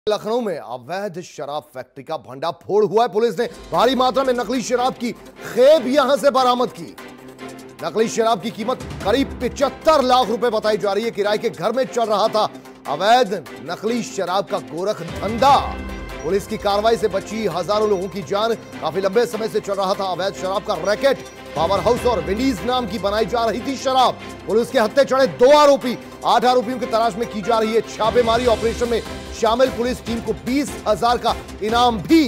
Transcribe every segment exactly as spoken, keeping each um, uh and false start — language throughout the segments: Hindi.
लखनऊ में अवैध शराब फैक्ट्री का भंडाफोड़ हुआ है। पुलिस ने भारी मात्रा में नकली शराब की खेप यहां से बरामद की। नकली शराब की कीमत करीब पचहत्तर लाख रुपए बताई जा रही है। किराए के घर में चल रहा था अवैध नकली शराब का गोरख धंधा। पुलिस की कार्रवाई से बची हजारों लोगों की जान। काफी लंबे समय से चल रहा था अवैध शराब का रैकेट। पावर हाउस और विंडीज नाम की बनाई जा रही थी शराब। पुलिस के हत्थे चढ़े दो आरोपी, आठ आरोपियों की तलाश में की जा रही है छापेमारी। ऑपरेशन में शामिल पुलिस टीम को बीस हजार का इनाम भी।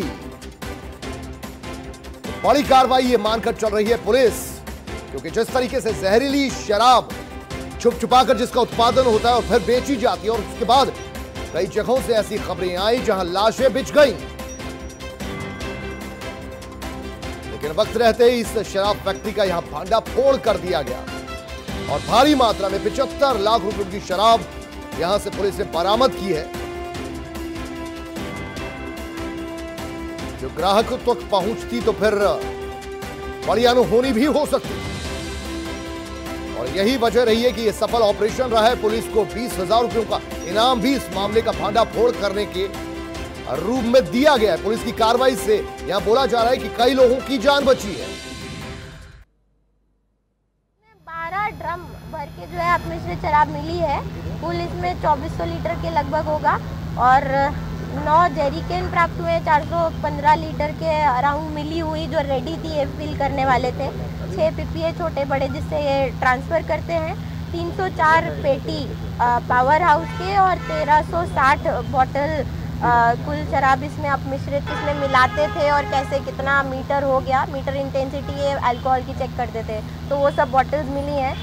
बड़ी कार्रवाई ये मानकर चल रही है पुलिस, क्योंकि जिस तरीके से जहरीली शराब छुप छुपाकर जिसका उत्पादन होता है और फिर बेची जाती है, और उसके बाद कई जगहों से ऐसी खबरें आई जहां लाशें बिछ गई, लेकिन वक्त रहते ही इस शराब फैक्ट्री का यहां भांडाफोड़ कर दिया गया और भारी मात्रा में पचहत्तर लाख रुपए की शराब यहां से पुलिस ने बरामद की है, जो ग्राहक तक पहुंचती तो फिर बड़ी अनहोनी भी हो सकती। और यही वजह रही है कि यह सफल ऑपरेशन रहा है। पुलिस को बीस हजार रुपयों का इनाम भी इस मामले का भांडाफोड़ करने के रूप में दिया गया है। पुलिस की कार्रवाई से यहां बोला जा रहा है कि कई लोगों की जान बची है। बारह ड्रम भर के जो है अपने से शराब मिली है। कुल इसमें चौबीस सौ लीटर के लगभग होगा और नौ जेरिकेन प्राप्त हुए। चार सौ पंद्रह लीटर के अराउंड मिली हुई जो रेडी थी ये फिल करने वाले थे। छह पीपीए छोटे बड़े जिससे ये ट्रांसफर करते हैं। तीन सौ चार पेटी पावर हाउस के और तेरह सौ साठ बॉटल कुल शराब इसमें आप मिश्रित इसमें मिलाते थे और कैसे कितना मीटर हो गया, मीटर इंटेंसिटी ये अल्कोहल की चेक करते थे, तो वो सब बॉटल्स मिली हैं।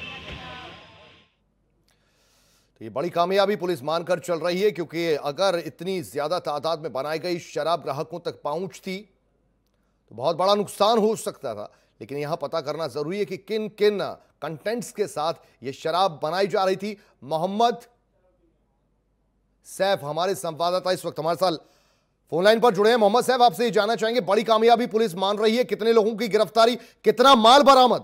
ये बड़ी कामयाबी पुलिस मानकर चल रही है, क्योंकि अगर इतनी ज्यादा तादाद में बनाई गई शराब ग्राहकों तक पहुंचती तो बहुत बड़ा नुकसान हो सकता था। लेकिन यहां पता करना जरूरी है कि किन किन कंटेंट्स के साथ ये शराब बनाई जा रही थी। मोहम्मद सैफ हमारे संवाददाता इस वक्त हमारे साथ फोन लाइन पर जुड़े हैं। मोहम्मद सैफ, आपसे ये जानना चाहेंगे, बड़ी कामयाबी पुलिस मान रही है, कितने लोगों की गिरफ्तारी, कितना माल बरामद?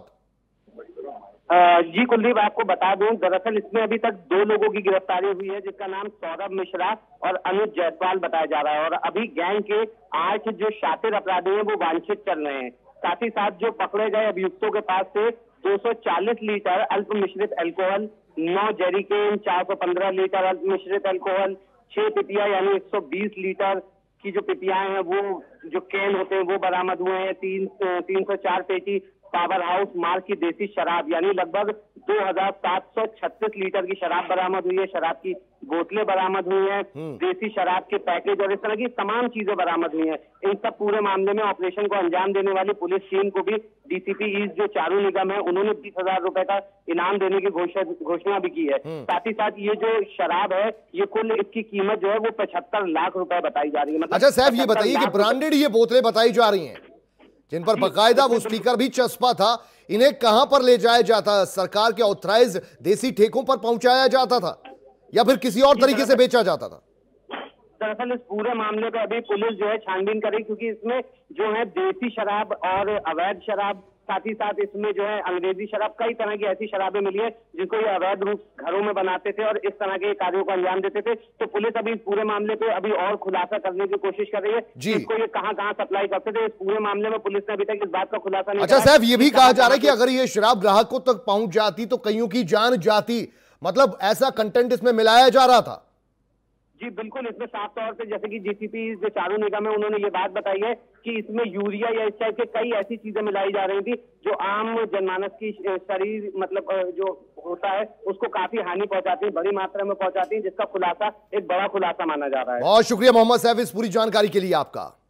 जी कुलदीप, आपको बता दूं, दरअसल इसमें अभी तक दो लोगों की गिरफ्तारी हुई है, जिसका नाम सौरभ मिश्रा और अनुज जायसवाल बताया जा रहा है। और अभी गैंग के आठ जो शातिर अपराधी हैं वो वांछित चल रहे हैं। साथ ही साथ जो पकड़े गए अभियुक्तों के पास से दो सौ चालीस लीटर अल्प मिश्रित अल्कोहल, नौ जेरिकेन, चार सौ पंद्रह लीटर अल्प मिश्रित अल्कोहल, छह पिपिया यानी एक सौ बीस लीटर की जो पिपियाएं हैं वो जो कैन होते हैं वो बरामद हुए हैं। तीन तीन सौ चार पेटी पावर हाउस मार्क की देसी शराब यानी लगभग दो हजार सात सौ छत्तीस लीटर की शराब बरामद हुई है। शराब की बोतलें बरामद हुई हैं, देसी शराब के पैकेज और इस तरह की तमाम चीजें बरामद हुई हैं। इन सब पूरे मामले में ऑपरेशन को अंजाम देने वाली पुलिस टीम को भी डीसीपी ईस्ट जो चारू निगम है उन्होंने बीस हजार रुपए का इनाम देने की घोषणा भी की है। साथ ही साथ ये जो शराब है ये कुल इसकी कीमत जो है वो पचहत्तर लाख रुपए बताई जा रही है। मतलब अच्छा साहब, ये बताइए कि ब्रांडेड ये बोतलें बताई जा रही हैं, जिन पर बकायदा वो स्टिकर भी चस्पा था, इन्हें कहां पर ले जाया जाता? सरकार के ऑथराइज देसी ठेकों पर पहुंचाया जाता था या फिर किसी और तरीके से बेचा जाता था? दरअसल इस पूरे मामले पे अभी पुलिस जो है छानबीन करेगी, क्योंकि इसमें जो है देसी शराब और अवैध शराब, साथ ही साथ इसमें जो है अंग्रेजी शराब, कई तरह की ऐसी शराबें मिली है जिनको ये अवैध रूप घरों में बनाते थे और इस तरह के कार्यों को अंजाम देते थे। तो पुलिस अभी पूरे मामले पे अभी और खुलासा करने की कोशिश कर रही है कि इसको ये कहां कहां सप्लाई करते थे। इस पूरे मामले में पुलिस ने अभी तक इस बात का खुलासा नहीं। अच्छा साहब, ये भी कहा जा रहा है कि अगर ये शराब ग्राहकों तक पहुंच जाती तो कईयों की जान जाती, मतलब ऐसा कंटेंट इसमें मिलाया जा रहा था? जी बिल्कुल, इसमें साफ तौर पे जैसे कि जीसीपी जो चारू निगम है उन्होंने ये बात बताई है कि इसमें यूरिया या इस टाइप के कई ऐसी चीजें मिलाई जा रही थी जो आम जनमानस की शरीर मतलब जो होता है उसको काफी हानि पहुंचाती है, बड़ी मात्रा में पहुंचाती है, जिसका खुलासा एक बड़ा खुलासा माना जा रहा है। बहुत शुक्रिया मोहम्मद सैफ इस पूरी जानकारी के लिए आपका।